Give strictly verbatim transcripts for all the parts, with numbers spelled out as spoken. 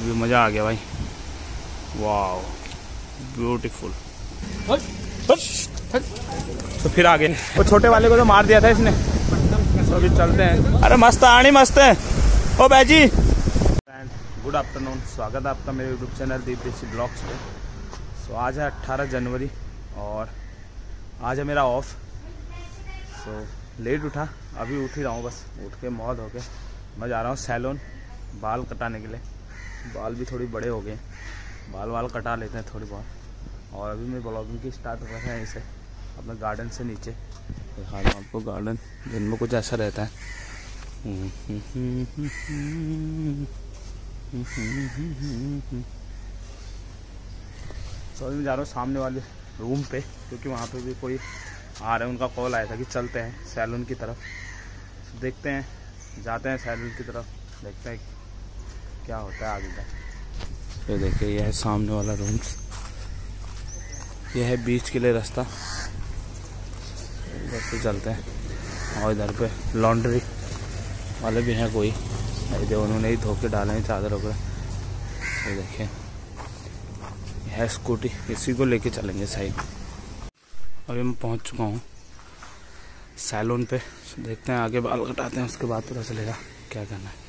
View, मज़ा आ गया भाई। वाह ब्यूटीफुल। तो फिर आगे वो छोटे वाले को तो मार दिया था इसने, तो अभी चलते हैं। अरे मस्त आनी मस्त है ओ बैजी। गुड आफ्टरनून, स्वागत है आपका मेरे यूट्यूब चैनल दीप देसी ब्लॉग्स पे। सो आज है अट्ठारह जनवरी और आज है मेरा ऑफ। सो लेट उठा, अभी उठ ही रहा हूँ, बस उठ के मौत हो के मैं जा रहा हूँ सैलून बाल कटाने के लिए। बाल भी थोड़ी बड़े हो गए, बाल वाल कटा लेते हैं थोड़ी बहुत। और अभी मैं ब्लॉगिंग की स्टार्ट कर रहा है ऐसे अपने गार्डन से नीचे दिखा रहा हूँ आपको। गार्डन दिन में कुछ ऐसा रहता है। तो अभी मैं जा रहा हूँ सामने वाले रूम पे, क्योंकि वहाँ पे भी कोई आ रहे हैं, उनका कॉल आया था कि चलते हैं सैलून की तरफ। तो देखते हैं, जाते हैं सैलून की तरफ, देखते हैं क्या होता है आगे का। तो देखिए यह है सामने वाला रूम, यह है बीच के लिए रास्ता। इधर से चलते हैं और इधर पे लॉन्ड्री वाले भी हैं कोई, देखो उन्होंने ही धो के डाले हैं चादर वगैरह। तो देखिए यह है स्कूटी, इसी को लेके चलेंगे साइड। अभी मैं पहुंच चुका हूँ सैलून पे, देखते हैं आगे बाल कटाते हैं, उसके बाद पता चलेगा क्या करना है।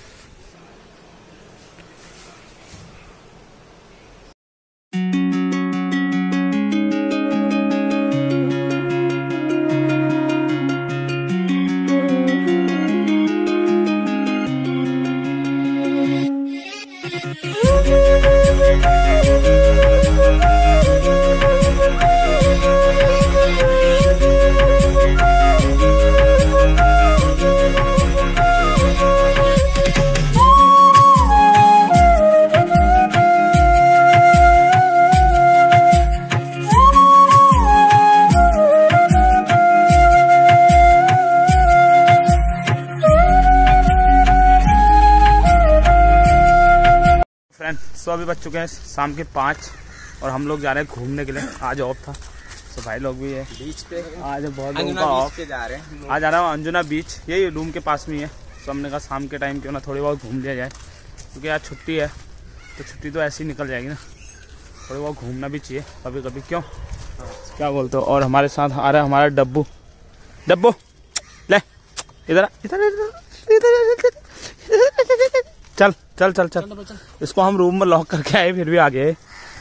सो अभी बज चुके हैं शाम के पाँच और हम लोग जा रहे हैं घूमने के लिए। आज ऑफ था, तो भाई लोग भी है बीच पे। आज बहुत लोगों का ऑफ पे जा रहे हैं। आज जा रहा हूँ अंजुना बीच, यही रूम के पास में ही है। तो हमने कहा शाम के टाइम क्यों ना थोड़ी बहुत घूम लिया जाए, क्योंकि आज छुट्टी है, तो छुट्टी तो ऐसे ही निकल जाएगी ना, थोड़ी बहुत घूमना भी चाहिए कभी कभी, क्यों क्या बोलते हो। और हमारे साथ आ रहा है हमारा डब्बू। डब्बू ले इधर इधर इधर चल चल चल चल, चल। इसको हम रूम में लॉक करके आए, फिर भी आ गए।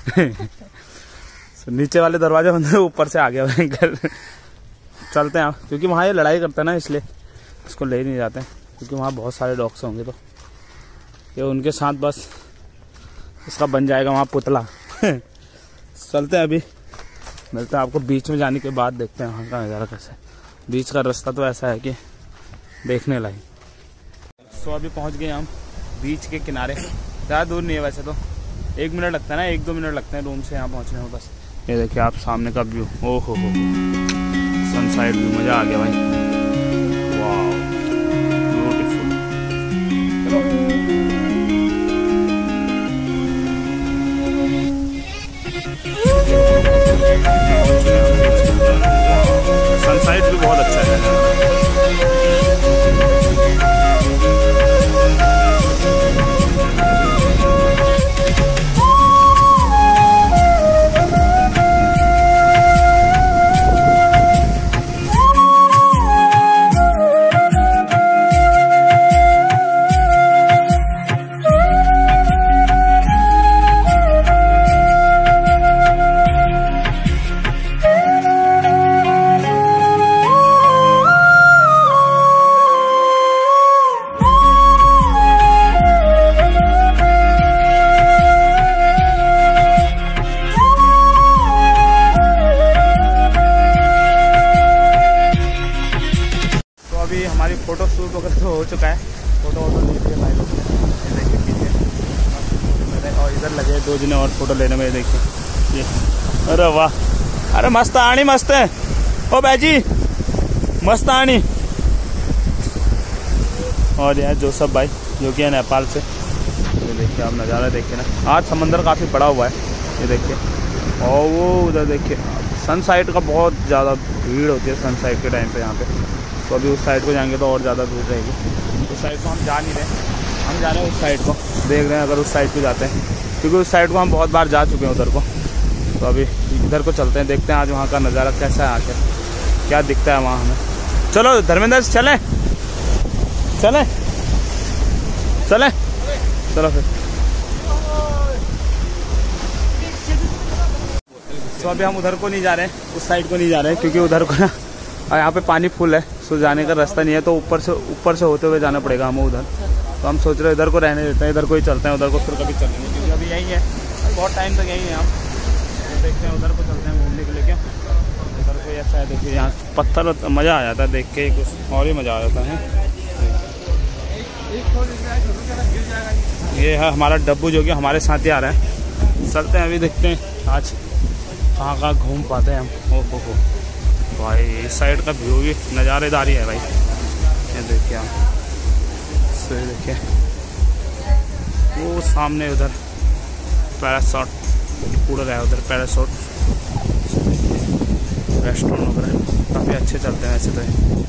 नीचे वाले दरवाजे बंद, ऊपर से आ गया घर। चलते हैं क्योंकि वहाँ ये लड़ाई करता है ना, इसलिए इसको ले नहीं जाते हैं, क्योंकि वहाँ बहुत सारे डॉग्स होंगे, तो ये उनके साथ बस इसका बन जाएगा वहाँ पुतला। चलते हैं, अभी मिलते हैं आपको बीच में जाने के बाद, देखते हैं वहाँ का नज़ारा कैसा है। बीच का रास्ता तो ऐसा है कि देखने लायक। सो अभी पहुँच गए हम बीच के किनारे, ज़्यादा दूर नहीं है वैसे तो, एक मिनट लगता है ना, एक दो मिनट लगते हैं रूम से यहाँ पहुँचने में बस। ये देखिए आप सामने का व्यू, ओ हो हो सनसाइड व्यू, मज़ा आ गया भाई। वाह ब्यूटीफुल। सनसाइड भी बहुत अच्छा है। हमारी फ़ोटो शूट वगैरह तो हो चुका है, फ़ोटो वोटो लीजिए भाई लोग, देखिए पीछे। और इधर लगे दो जने और फोटो लेने में, देखिए ये। अरे वाह, अरे मस्त आनी मस्त है ओ बैजी, मस्त आनी। और यह जोसफ भाई जो कि है नेपाल से। ये देखिए आप नज़ारा देखिए ना, आज समंदर काफ़ी बड़ा हुआ है, ये देखिए। और वो उधर देखिए सनसाइड का बहुत ज़्यादा भीड़ होती है सनसाइड के टाइम पे यहाँ पे। तो अभी उस साइड को जाएंगे तो और ज़्यादा भीड़ रहेगी, उस साइड को हम जा नहीं रहे, हम जा रहे हैं उस साइड को, देख रहे हैं अगर उस साइड पे जाते हैं, क्योंकि उस साइड को हम बहुत बार जा चुके हैं उधर को। तो अभी इधर को चलते हैं, देखते हैं आज वहाँ का नज़ारा कैसा है, आकर क्या दिखता है वहाँ हमें। चलो धर्मेंद्र चलें चलें चलें चलो फिर। तो अभी हम उधर को नहीं जा रहे हैं, उस साइड को नहीं जा रहे हैं, क्योंकि उधर को ना यहाँ पे पानी फुल है, सो जाने का रास्ता नहीं है, तो ऊपर से ऊपर से होते हुए जाना पड़ेगा हमें उधर। तो हम सोच रहे हैं इधर को रहने देते हैं, इधर को ही चलते हैं, उधर को फिर कभी चलेंगे, क्योंकि अभी यही है, बहुत टाइम तक यही है। हम तो देखते हैं उधर को चलते हैं घूमने के लिए। क्या उधर को ऐसा है, देखिए यहाँ पत्थर, मज़ा आ जाता है देख के, कुछ और ही मज़ा आ जाता है। ये है हमारा डब्बू जो कि हमारे साथ ही आ रहा है। चलते हैं अभी, देखते हैं आज कहाँ कहाँ घूम पाते हैं हम। ओ हो हो भाई, इस साइड का व्यू भी नज़ारेदारी है भाई, ये देखिए आप, सही देखिए वो सामने उधर पैराशॉट उड़ रहा है, उधर पैराशॉट रेस्टोरेंट वगैरह काफ़ी अच्छे चलते हैं वैसे तो।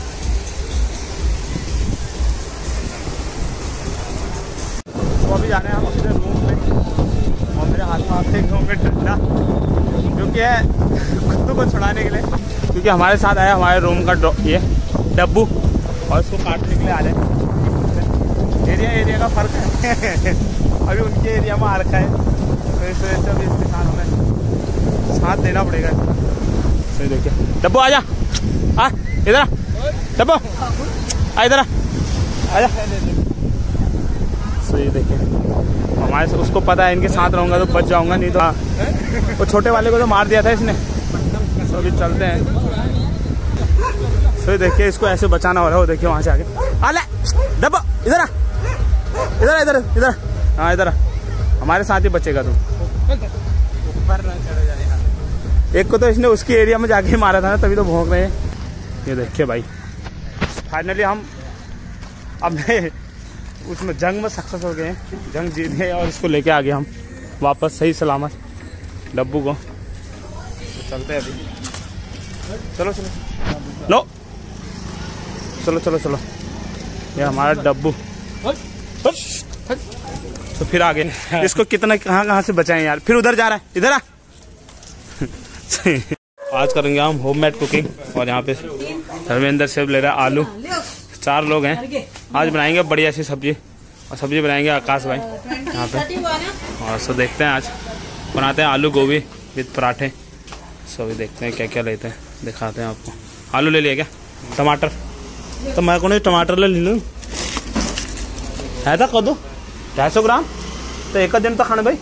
तो अभी जाने हैं हम अपने रूम में, और मेरे हाथ में आते एक रूम में ठंडा क्योंकि है कुत्तों को छुड़ाने के लिए, क्योंकि हमारे साथ आया हमारे रूम का ये डब्बू, और इसको काटने के लिए आ रहे हैं। एरिया एरिया का फ़र्क है अभी उनके एरिया में आ रखा है, तो इस वजह से अभी इसके साथ हमें साथ देना पड़ेगा। तो देखिए डब्बू आजा, आ इधर आ डब्बू, आ इधर आ जा। तो ये देखिए हमारे से, उसको पता है इनके साथ रहूँगा तो बच जाऊँगा, नहीं तो हाँ वो छोटे वाले को तो मार दिया था इसने। तो अभी चलते हैं, तो देखिए इसको ऐसे बचाना हो रहा है, वो देखिए वहाँ से आगे आ ले डब्बू, इधर आ इधर इधर इधर, हाँ इधर हमारे साथ ही बचेगा तुम। एक को तो इसने उसकी एरिया में जाके मारा था ना, तभी तो भौंक रहे हैं। ये देखिए भाई, फाइनली हम अपने उसमें जंग में सक्सेस हो गए हैं, जंग जीत गए, और इसको लेके आ गए हम वापस सही सलामत डब्बू को। तो चलते हैं अभी, चलो चलो लो चलो चलो चलो, ये हमारा डब्बू। तो फिर आगे इसको कितना कहाँ कहाँ से बचाएं यार, फिर उधर जा रहा है, इधर आ आज करेंगे हम होममेड कुकिंग, और यहाँ पे धर्मेंद्र सेब ले रहा है आलू। चार लोग हैं, आज बनाएंगे बढ़िया सी सब्जी, और सब्जी बनाएंगे आकाश भाई यहाँ पे। और सो देखते हैं आज बनाते हैं आलू गोभी विद पराठे। सो भी देखते हैं क्या क्या लेते हैं, दिखाते हैं आपको। आलू ले लिया क्या, टमाटर तो मैं को टमाटर ले लूँ है था कदू ढाई सौ ग्राम, तो एक दिन तो खाने भाई।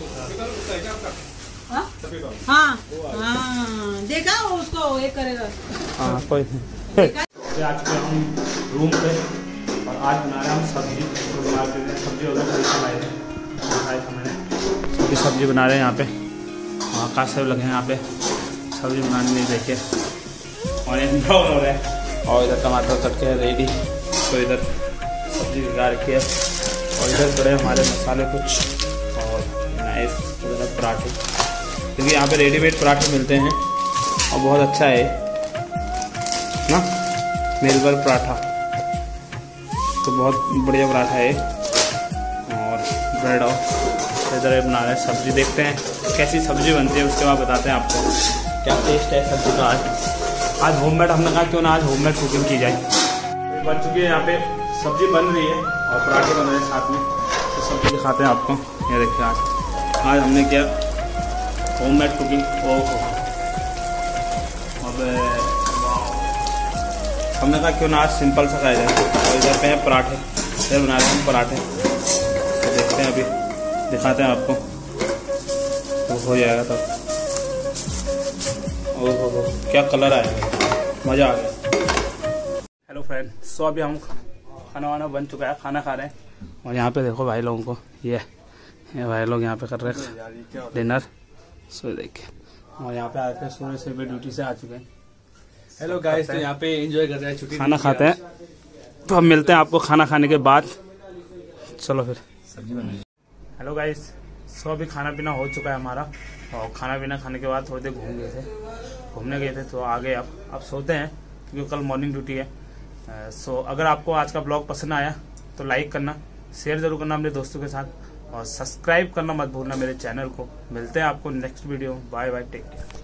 हाँ हाँ देखा उसको एक करेगा। हाँ कोई नहीं। आज के हम रूम पे, और आज बना रहे हैं हम सब्जी, तो मार्केट में सब्जी वगैरह खरीद के लाए थे, खाई था मैंने। सब्जी सब्जी बना रहे हैं यहाँ पे, आकाश से लगे हैं यहाँ पे सब्जी बनाने में, देखिए ऑनियन ब्राउन हो रहा है, और इधर टमाटर कट के रेडी। तो इधर सब्जी भिगा रखी है, और इधर पड़े हमारे मसाले कुछ, और नाइफ वगैरह पराठे, क्योंकि यहाँ पे रेडीमेड पराठे मिलते हैं, और बहुत अच्छा है ना मेलबर पराठा, तो बहुत बढ़िया पराठा है। और ब्रेड और इधर बना रहे हैं सब्जी, देखते हैं कैसी सब्जी बनती है, उसके बाद बताते हैं आपको क्या टेस्ट है सब्जी का। आज आज होममेड, हमने कहा क्यों ना आज होममेड कुकिंग की जाए। तो बन चुकी है, यहाँ पे सब्जी बन रही है और पराठे बन रहे हैं साथ में, तो सब्जी दिखाते हैं आपको। ये देखिए आज आज हमने किया होममेड कुकिंग। ओह अब हमने कहा क्यों ना आज सिंपल सा खाया जाए, और इधर पे हैं पराठे, इधर बना रहे हैं हम पराठे, तो देखते हैं अभी दिखाते हैं आपको, तो हो जाएगा तब। ओह हो हो क्या कलर आया, मज़ा आ गया। हेलो फ्रेंड, सो अभी हम खाना वाना बन चुका है, खाना खा रहे हैं, और यहाँ पे देखो भाई लोगों को, ये ये भाई लोग यहाँ पे कर रहे हैं डिनर। सो देखिए, और यहाँ पे आते हैं सुबह से भी ड्यूटी से आ चुके हैं। हेलो गाइस, तो यहाँ पे एंजॉय कर रहे हैं, छुट्टी खाना खाते हैं, तो हम मिलते हैं आपको खाना खाने के बाद। चलो फिर सब्जी बन रही है। हेलो गाइस, सो अभी खाना पीना हो चुका है हमारा, और खाना पीना खाने के बाद थोड़ी देर घूम गए थे घूमने गए थे तो आ गए। अब अब सोते हैं क्योंकि कल मॉर्निंग ड्यूटी है। सो अगर आपको आज का ब्लॉग पसंद आया तो लाइक करना, शेयर जरूर करना अपने दोस्तों के साथ और सब्सक्राइब करना मत भूलना मेरे चैनल को। मिलते हैं आपको next video. Bye bye, take care.